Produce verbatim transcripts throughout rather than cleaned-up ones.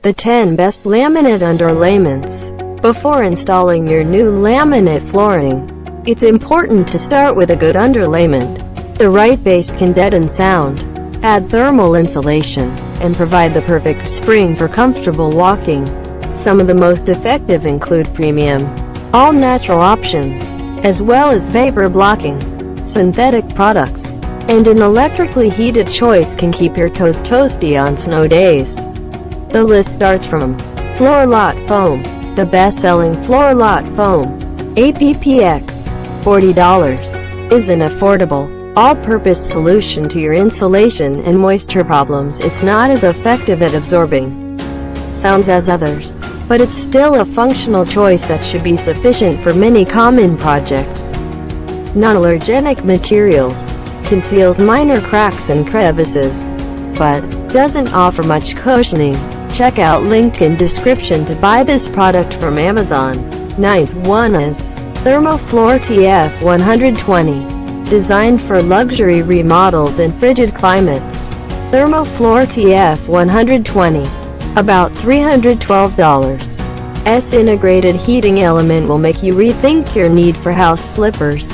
The ten Best Laminate Underlayments. Before installing your new laminate flooring, it's important to start with a good underlayment. The right base can deaden sound, add thermal insulation, and provide the perfect spring for comfortable walking. Some of the most effective include premium, all-natural options, as well as vapor-blocking, synthetic products, and an electrically heated choice can keep your toes toasty on snow days. The list starts from Floor-Lot Foam. The best-selling Floor-Lot Foam, A P P X, forty dollars, is an affordable, all-purpose solution to your insulation and moisture problems. It's not as effective at absorbing sounds as others, but it's still a functional choice that should be sufficient for many common projects. Non-allergenic materials, conceals minor cracks and crevices, but doesn't offer much cushioning. Check out link in description to buy this product from Amazon. Ninth one is ThermoFloor T F one twenty. Designed for luxury remodels and frigid climates. ThermoFloor T F one twenty. About three hundred twelve dollars. S integrated heating element will make you rethink your need for house slippers.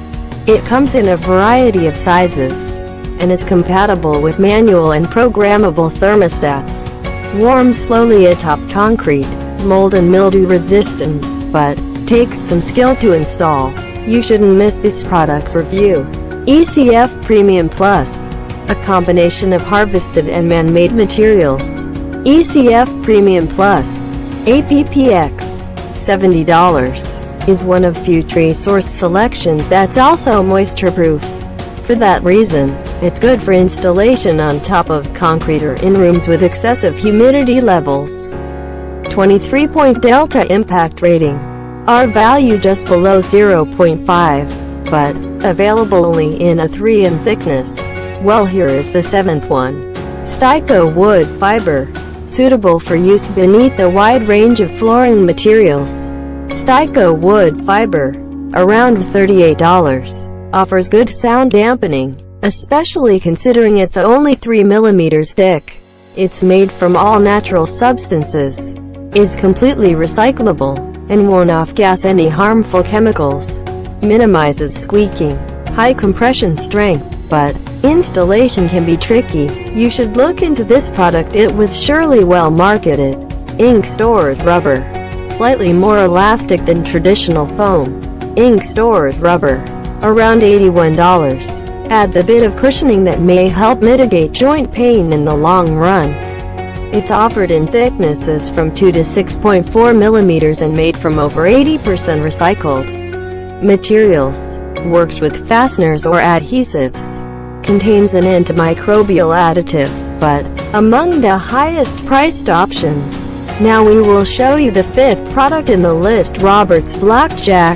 It comes in a variety of sizes, and is compatible with manual and programmable thermostats. Warms slowly atop concrete, mold and mildew resistant, but takes some skill to install. You shouldn't miss this product's review. E C F Premium Plus, a combination of harvested and man-made materials. E C F Premium Plus, A P P X, seventy dollars, is one of few tree source selections that's also moisture-proof. For that reason, it's good for installation on top of concrete or in rooms with excessive humidity levels. twenty-three point Delta Impact Rating. R value just below zero point five, but available only in a three in thickness. Well, here is the seventh one. Styco Wood Fiber. Suitable for use beneath a wide range of flooring materials. Styco Wood Fiber, around thirty-eight dollars, offers good sound dampening, especially considering it's only three millimeters thick. It's made from all natural substances, is completely recyclable, and won't off-gas any harmful chemicals. Minimizes squeaking. High compression strength, but installation can be tricky. You should look into this product. It was surely well marketed. Ink Stores Rubber. Slightly more elastic than traditional foam. Ink Stores Rubber, around eighty-one dollars, adds a bit of cushioning that may help mitigate joint pain in the long run. It's offered in thicknesses from two to six point four millimeters and made from over eighty percent recycled materials. Works with fasteners or adhesives. Contains an antimicrobial additive, but among the highest priced options. Now we will show you the fifth product in the list. Roberts Blackjack.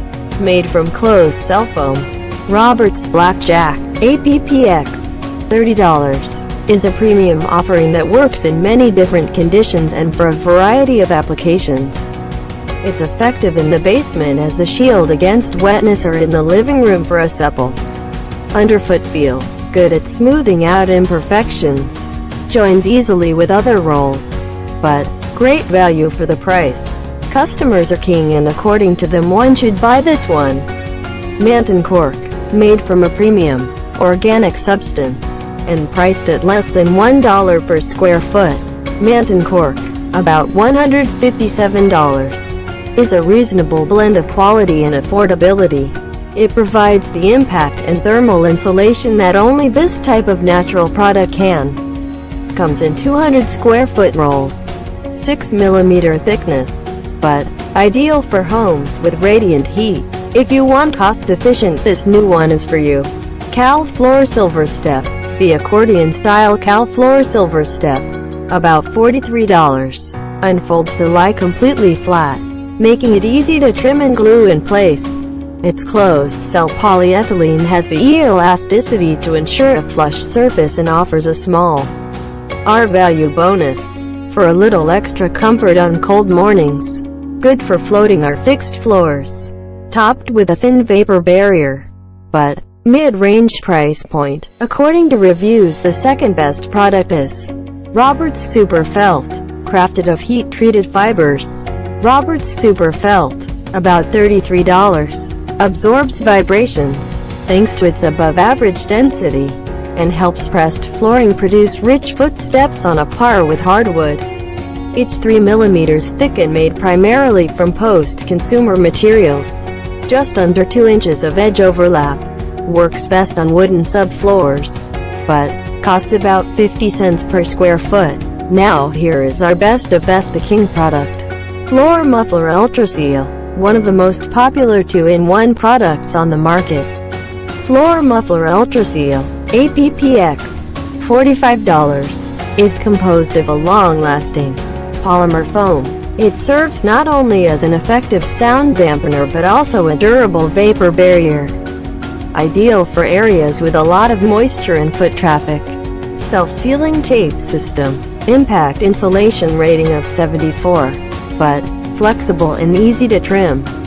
Made from closed cell foam. Roberts Blackjack, A P P X, thirty dollars, is a premium offering that works in many different conditions and for a variety of applications. It's effective in the basement as a shield against wetness or in the living room for a supple underfoot feel. Good at smoothing out imperfections. Joins easily with other rolls. But great value for the price. Customers are keen, and according to them, one should buy this one. Manton Cork. Made from a premium, organic substance, and priced at less than one dollar per square foot. Manton Cork, about one hundred fifty-seven dollars, is a reasonable blend of quality and affordability. It provides the impact and thermal insulation that only this type of natural product can. Comes in two hundred square foot rolls, six millimeter thickness, but ideal for homes with radiant heat. If you want cost-efficient, this new one is for you. CalFloor Silver Step. The accordion-style CalFloor Silver Step, about forty-three dollars, unfolds to lie completely flat, making it easy to trim and glue in place. Its closed-cell polyethylene has the elasticity to ensure a flush surface and offers a small R-value bonus for a little extra comfort on cold mornings. Good for floating or fixed floors. Topped with a thin vapor barrier, but mid-range price point. According to reviews, the second best product is Roberts Super Felt crafted of heat-treated fibers. Roberts Super Felt, about thirty-three dollars, absorbs vibrations, thanks to its above-average density, and helps pressed flooring produce rich footsteps on a par with hardwood. It's three millimeters thick and made primarily from post-consumer materials. Just under two inches of edge overlap. Works best on wooden subfloors, but costs about fifty cents per square foot. Now here is our best of best the King product. Floor Muffler Ultra Seal, one of the most popular two in one products on the market. Floor Muffler Ultra Seal, A P P X, forty-five dollars, is composed of a long-lasting polymer foam. It serves not only as an effective sound dampener but also a durable vapor barrier. Ideal for areas with a lot of moisture and foot traffic. Self-sealing tape system. Impact insulation rating of seventy-four, but flexible and easy to trim.